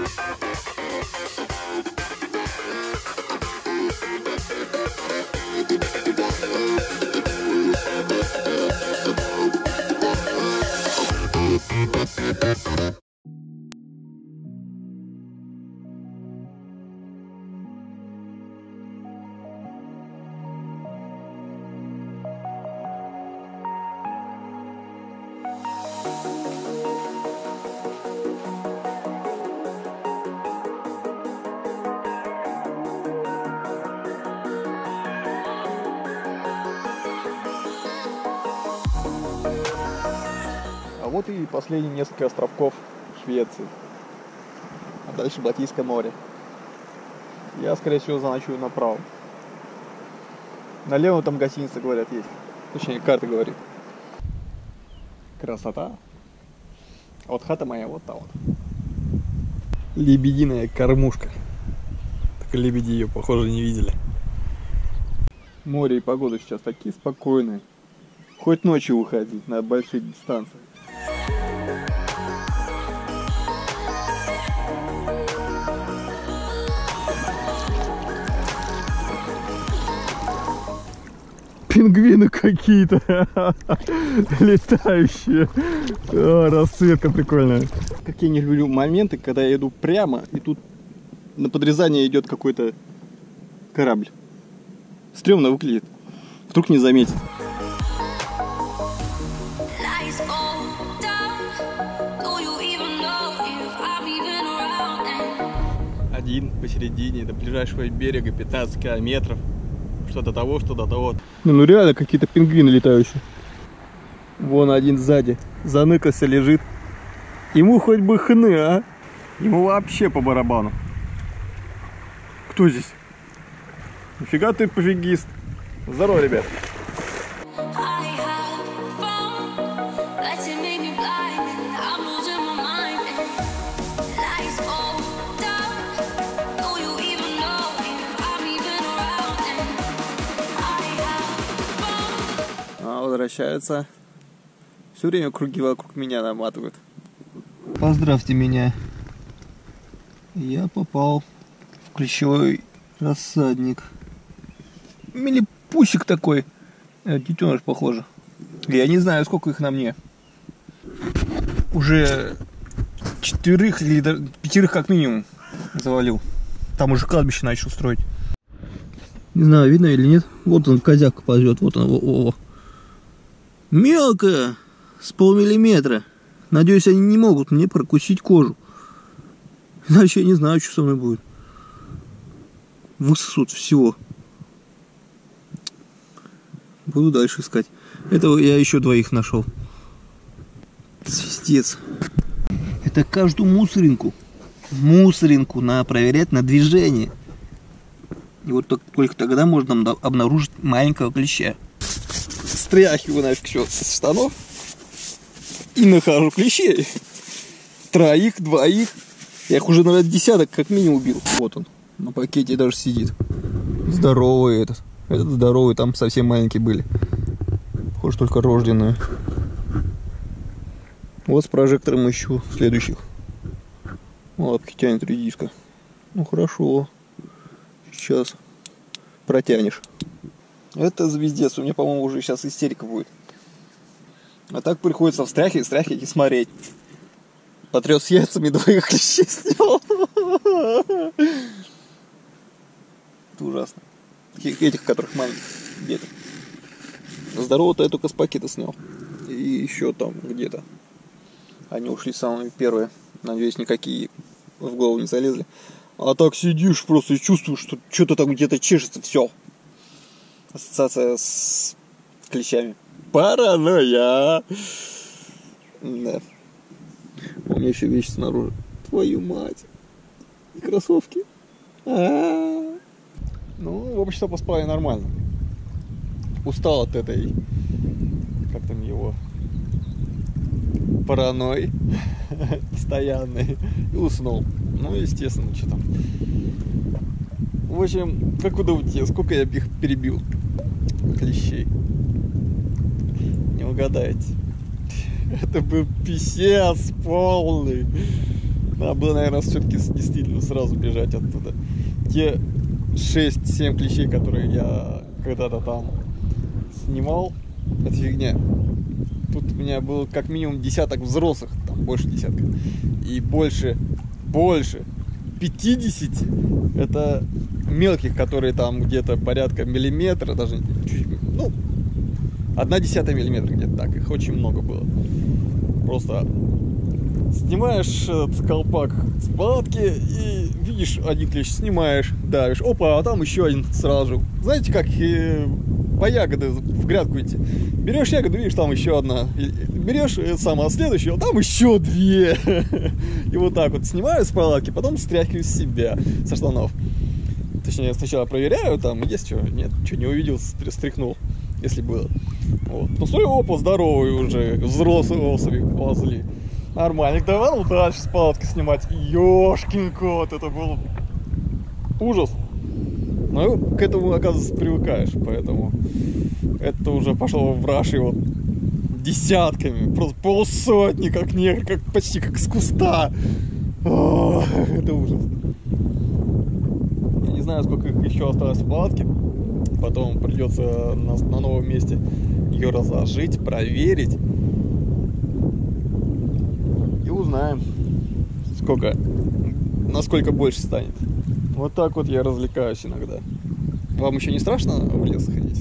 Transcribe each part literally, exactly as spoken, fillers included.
А вот и последние несколько островков Швеции. А дальше Балтийское море. Я, скорее всего, заночую направо. Налево там гостиница, говорят, есть. Точнее, карта говорит. Красота. А вот хата моя вот та вот. Лебединая кормушка. Только лебеди ее, похоже, не видели. Море и погода сейчас такие спокойные. Хоть ночью выходить на большие дистанции. Пингвины какие-то летающие. О, расцветка прикольная. Как я не люблю моменты, когда я иду прямо, и тут на подрезание идет какой-то корабль. Стремно выглядит. Вдруг не заметит. Один посередине до ближайшего берега пятнадцать километров. Что до того, что до того. Ну, ну реально какие-то пингвины летающие. Вон один сзади. Заныкался, лежит. Ему хоть бы хны, а? Ему вообще по барабану. Кто здесь? Нифига ты пофигист. Здорово, ребят. Возвращаются. Все время круги вокруг меня наматывают. Поздравьте меня. Я попал в клещевой рассадник. Милипусик такой. Детеныш, похоже. Я не знаю, сколько их на мне. Уже четверых или пятерых как минимум завалил. Там уже кладбище начал строить. Не знаю, видно или нет. Вот он, козявка ползет. Вот он. О -о -о. Мелкая, с полмиллиметра. Надеюсь, они не могут мне прокусить кожу. Иначе я не знаю, что со мной будет. Высосут всего. Буду дальше искать. Этого я еще двоих нашел. Свистец. Это каждую мусоринку. Мусоринку надо проверять на движение. И вот только тогда можно обнаружить маленького клеща. Стряхиваю нафиг все с штанов и нахожу клещей. Троих, двоих. Я их уже, наверное, десяток как минимум убил. Вот он, на пакете даже сидит. Здоровый этот. Этот здоровый, там совсем маленькие были. Похоже, только рожденные. Вот с прожектором ищу следующих. Лапки тянет редиска. Ну хорошо. Сейчас протянешь. Это звездец. У меня, по-моему, уже сейчас истерика будет. А так приходится встряхивать, встряхивать и смотреть. Потряс с яйцами, двоих клещей снял. Это ужасно. Этих, которых маленьких где-то. Здорово-то я только с пакета снял. И еще там где-то. Они ушли самыми первые. Надеюсь, никакие в голову не залезли. А так сидишь просто и чувствуешь, что что-то там где-то чешется. Все. Ассоциация с клещами. Паранойя. Да. У меня еще вещи снаружи. Твою мать. И кроссовки. А-а-а. Ну, в общем-то, поспали нормально. Устал от этой, как там его, паранойи постоянной. И уснул. Ну, естественно, что там. В общем, как вы думаете, сколько я их перебил? Клещей. Не угадаете. Это был писец полный. Надо было, наверное, все-таки действительно сразу бежать оттуда. Те шесть-семь клещей, которые я когда-то там снимал, это фигня. Тут у меня было как минимум десяток взрослых, там больше десятка. И больше, больше пятидесяти это мелких, которые там где-то порядка миллиметра, даже чуть, ну, одна десятая миллиметра где-то так. Их очень много было. Просто снимаешь этот колпак с палатки и видишь один клещ, снимаешь, давишь, опа, а там еще один сразу. Знаете, как э, по ягоды в грядку идти. Берешь ягоду, видишь, там еще одна. Берешь самое следующее, а там еще две. И вот так вот снимаю с палатки, потом стряхиваю с себя, со штанов. Точнее, сначала проверяю, там есть что, нет, что не увидел, стряхнул, если было. Вот. Ну, смотрю, опа, здоровые уже, взрослые особи ползли. Нормально, давай, ну дальше с палатки снимать. Ёшкин кот, это был ужас. Но к этому, оказывается, привыкаешь, поэтому это уже пошло в раш и вот десятками, просто полсотни, как негр, как, почти как с куста. О, это ужас. Я не знаю, сколько их еще осталось в палатке. Потом придется на, на новом месте ее разложить, проверить. И узнаем, сколько, насколько больше станет. Вот так вот я развлекаюсь иногда. Вам еще не страшно в лес ходить?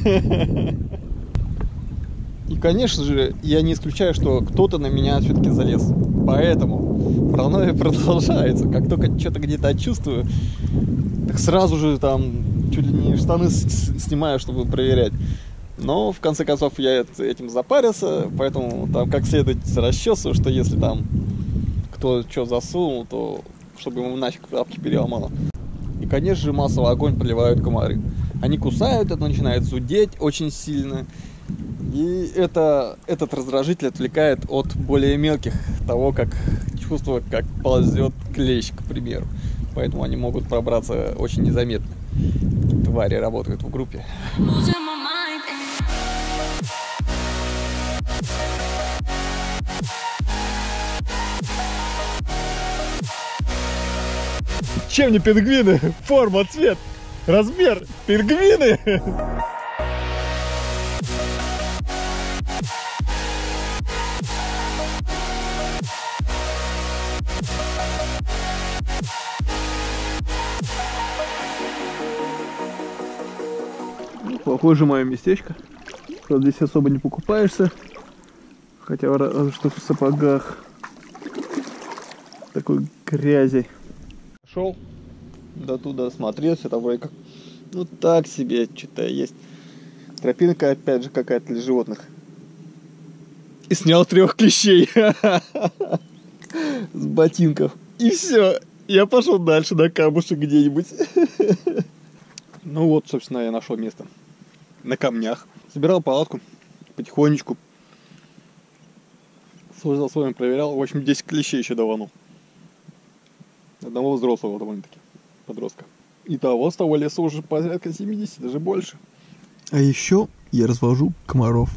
И, конечно же, я не исключаю, что кто-то на меня все-таки залез. Поэтому паранойя продолжается. Как только что-то где-то чувствую, так сразу же там чуть ли не штаны снимаю, чтобы проверять. Но, в конце концов, я этим запарился, поэтому там как следует расчесываю, что если там кто что засунул, то чтобы ему нафиг лапки переломало. И, конечно же, массово огонь проливают комары. Они кусают, это начинает зудеть очень сильно. И это, этот раздражитель отвлекает от более мелких того, как чувство, как ползет клещ, к примеру. Поэтому они могут пробраться очень незаметно. Твари работают в группе. Чем не пингвины? Форма, цвет, размер. Пингвины! Похоже, мое местечко. Правда, здесь особо не покупаешься. Хотя разве что в сапогах. Такой грязи. Шел до туда, смотрелся, там вроде как, ну так себе, что-то есть. Тропинка опять же какая-то для животных. И снял трех клещей с ботинков. И все, я пошел дальше на камушек где-нибудь. Ну вот, собственно, я нашел место. На камнях. Собирал палатку потихонечку. Свой за своим проверял. В общем, десять клещей еще даванул. Одного взрослого довольно-таки подростка. И того с того леса уже порядка семидесяти, даже больше. А еще я развожу комаров.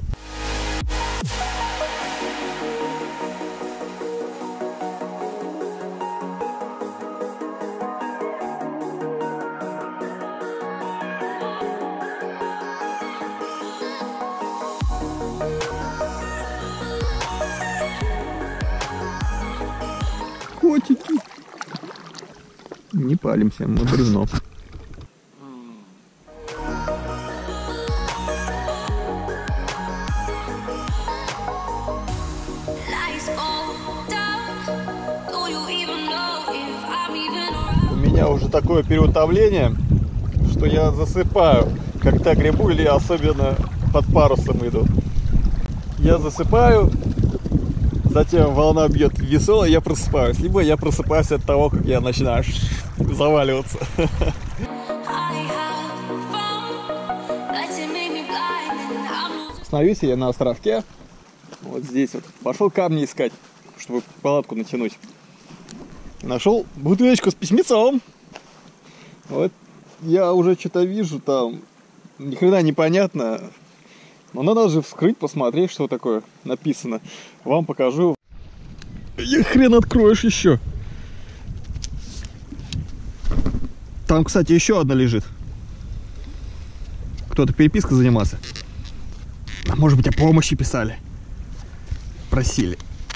Котики. Не палимся, мы бревно. У меня уже такое переутомление, что я засыпаю, когда грибу или особенно под парусом иду. Я засыпаю, затем волна бьет весело, и я просыпаюсь. Либо я просыпаюсь от того, как я начинаю заваливаться. Остановился я на островке. Вот здесь вот. Пошел камни искать, чтобы палатку натянуть. Нашел бутылочку с письмецом. Вот я уже что-то вижу там. Ни хрена непонятно. Но надо же вскрыть, посмотреть, что такое написано. Вам покажу. И хрен откроешь еще. Там, кстати, еще одна лежит. Кто-то перепиской занимался. А может быть, о помощи писали. Просили.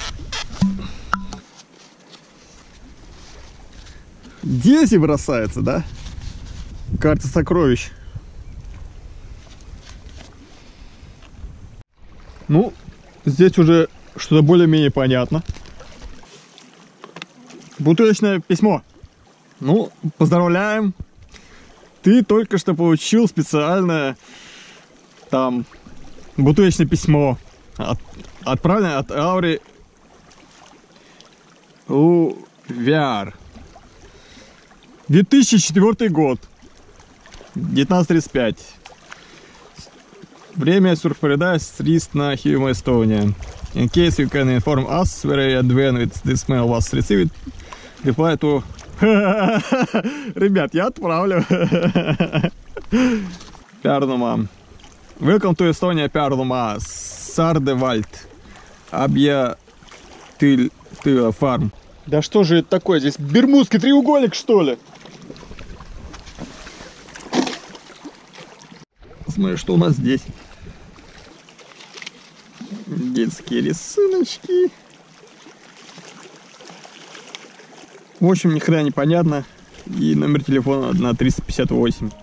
Дети бросаются, да? Карта сокровищ. Ну, здесь уже что-то более-менее понятно. Бутылочное письмо. Ну, поздравляем. Ты только что получил специальное там бутылочное письмо. От, отправленное от Аури Увяр. две тысячи четвёртый год. девятнадцать тридцать пять. Время surprise released на Human Estonia. In case you can inform us where and when this mail was received, reply to... Ребят, я отправлю. Пярнума. Welcome to Estonia, Пярнума. Сардевальд. Абья Тыль Фарм. Да что же это такое? Здесь Бермудский треугольник, что ли? Смотри, что у нас здесь. Детские рисуночки. В общем, ни хрена не понятно. И номер телефона на триста пятьдесят восемь.